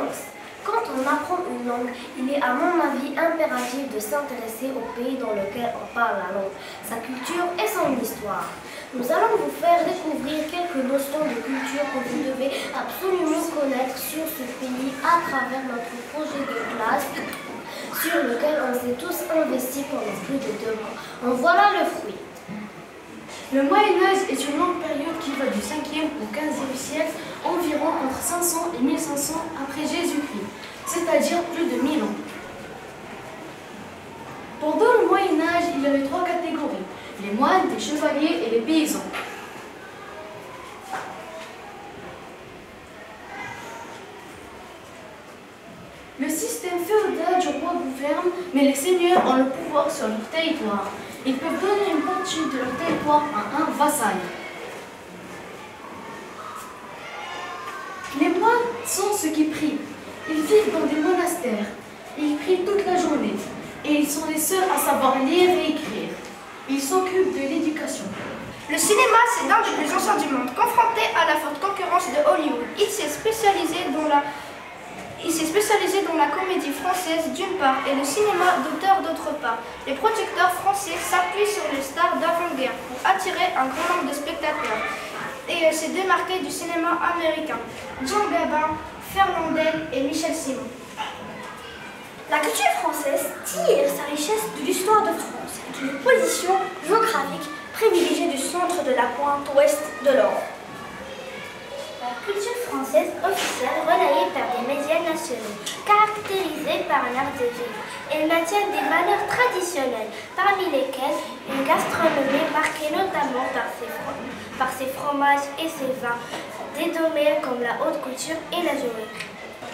France. Quand on apprend une langue, il est à mon avis impératif de s'intéresser au pays dans lequel on parle la langue, sa culture et son histoire. Nous allons vous faire découvrir quelques notions de culture que vous devez absolument connaître sur ce pays à travers notre projet de classe sur lequel on s'est tous investis pendant plus de 2 mois. En voilà le fruit. Le Moyen-Âge est une longue période qui va du 5e au 15e siècle, environ entre 500 et 1500 après Jésus-Christ, c'est-à-dire plus de 1000 ans. Pendant le Moyen-Âge, il y avait 3 catégories, les moines, les chevaliers et les paysans. Le système féodal du roi gouverne, mais les seigneurs ont le pouvoir sur leur territoire. Ils peuvent donner une partie de leur territoire à un vassal. Les moines sont ceux qui prient. Ils vivent dans des monastères. Ils prient toute la journée. Et ils sont les seuls à savoir lire et écrire. Ils s'occupent de l'éducation. Le cinéma, c'est l'un des plus anciens du monde. Confronté à la forte concurrence de Hollywood, il s'est spécialisé dans la comédie française d'une part et le cinéma d'auteur d'autre part. Les producteurs français s'appuient sur les stars d'avant-guerre pour attirer un grand nombre de spectateurs et se démarquer du cinéma américain. Jean Gabin, Fernandel et Michel Simon. La culture française tire sa richesse de l'histoire de France, d'une position géographique privilégiée du centre de la pointe ouest de l'Europe. La culture française officielle relayée par des médias nationaux, caractérisée par un art de vivre. Elle maintient des valeurs traditionnelles, parmi lesquelles une gastronomie marquée notamment par ses fromages et ses vins, des domaines comme la haute couture et la joaillerie.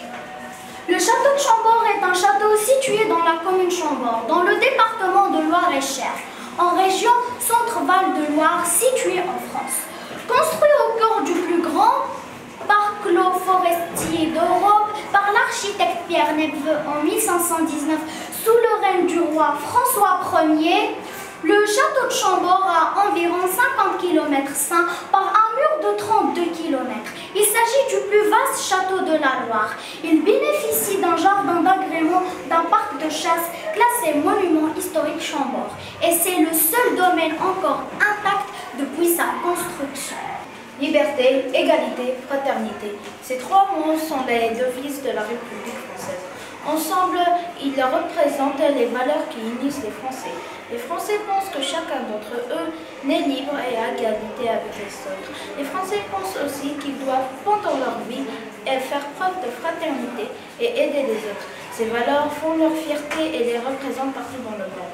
Le château de Chambord est un château situé dans la commune Chambord, dans le département de Loir-et-Cher, en région Centre-Val de Loire, située en France. Construit au cœur du plus grand parc clos forestier d'Europe par l'architecte Pierre Nepveu en 1519 sous le règne du roi François Ier, le château de Chambord a environ 50 km par un mur de 32 km. Il s'agit du plus vaste château de la Loire. Il bénéficie d'un jardin d'agrément, d'un parc de chasse classé monument historique Chambord. Et c'est le seul domaine encore intact depuis sa construction. Liberté, égalité, fraternité. Ces 3 mots sont les devises de la République française. Ensemble, ils représentent les valeurs qui unissent les Français. Les Français pensent que chacun d'entre eux naît libre et à égalité avec les autres. Les Français pensent aussi qu'ils doivent, pendant leur vie, faire preuve de fraternité et aider les autres. Ces valeurs font leur fierté et les représentent partout dans le monde.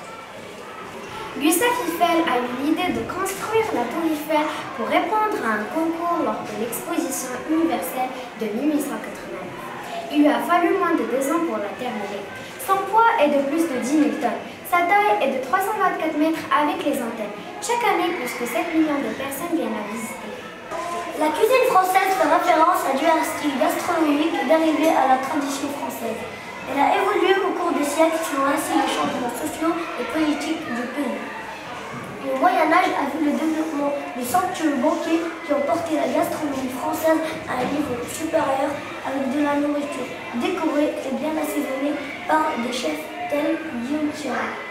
Gustave Eiffel a eu l'idée de construire la tour Eiffel pour répondre à un concours lors de l'exposition universelle de 1889. Il lui a fallu moins de 2 ans pour la terminer. Son poids est de plus de 10 000 tonnes. Sa taille est de 324 mètres avec les antennes. Chaque année, plus de 7 millions de personnes viennent la visiter. La cuisine française fait référence à divers styles gastronomiques dérivés à la tradition française. Elle a évolué au cours des siècles selon ainsi les changements sociaux et politiques du pays. Le Moyen-Âge a vu le développement des somptueux banquets qui ont porté la gastronomie française à un niveau supérieur avec de la nourriture décorée et bien assaisonnée par des chefs tels Guillaume Thierry.